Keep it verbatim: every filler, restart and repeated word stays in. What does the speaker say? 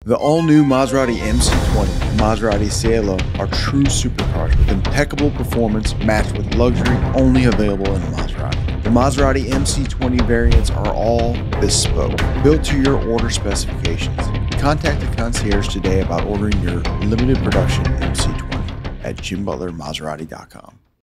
The all-new Maserati M C twenty and Maserati Cielo are true supercars with impeccable performance matched with luxury only available in a Maserati. The Maserati M C twenty variants are all bespoke, built to your order specifications. Contact the concierge today about ordering your limited production M C twenty at Jim Butler Maserati dot com.